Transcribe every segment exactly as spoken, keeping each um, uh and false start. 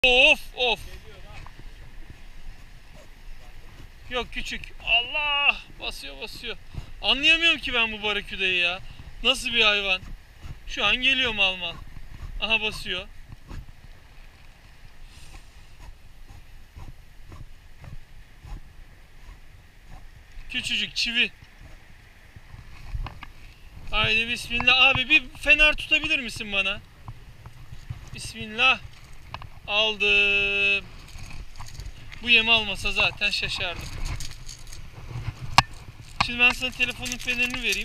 Of of. Yok küçük. Allah basıyor basıyor. Anlayamıyorum ki ben bu baraküdayı ya. Nasıl bir hayvan? Şu an geliyor mal mal. Aha basıyor. Küçücük çivi. Haydi bismillah. Abi bir fener tutabilir misin bana? Bismillah. Aldım. Bu yemi almasa zaten şaşardım. Şimdi ben sana telefonun fenerini vereyim.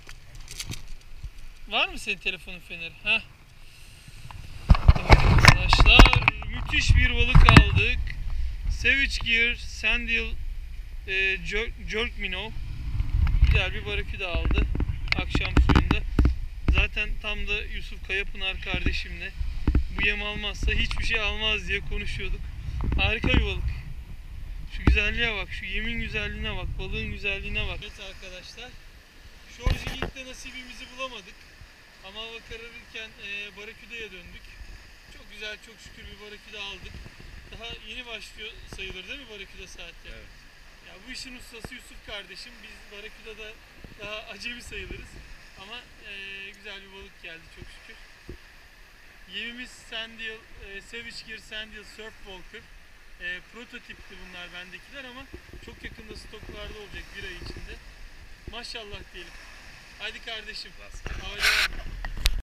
Var mı senin telefonun feneri? Heh. Evet arkadaşlar, müthiş bir balık aldık. Savage Gear Sandil e, Jerk, Jerk Minnow. Güzel bir baraküda aldı akşam suyunda. Zaten tam da Yusuf Kayapınar kardeşimle bu yem almazsa hiçbir şey almaz diye konuşuyorduk. Harika bir balık. Şu güzelliğe bak, şu yemin güzelliğine bak, balığın güzelliğine bak. Evet arkadaşlar, Shorejigging'de nasibimizi bulamadık. Ama hava kararırken e, baraküdaya döndük. Çok güzel, çok şükür bir baraküda aldık. Daha yeni başlıyor sayılır değil mi baraküda saati? Evet. Ya bu işin ustası Yusuf kardeşim. Biz baraküdada daha acemi sayılırız. Ama e, güzel bir balık geldi çok şükür. Yemimiz Sandil, e, Savage Gear Sandil Surf Walker. E, prototipti bunlar bendekiler ama çok yakında stoklarda olacak bir ay içinde. Maşallah diyelim. Haydi kardeşim. Hava devam.